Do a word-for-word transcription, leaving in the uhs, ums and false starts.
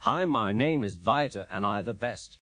Hi, my name is Vita and I the best.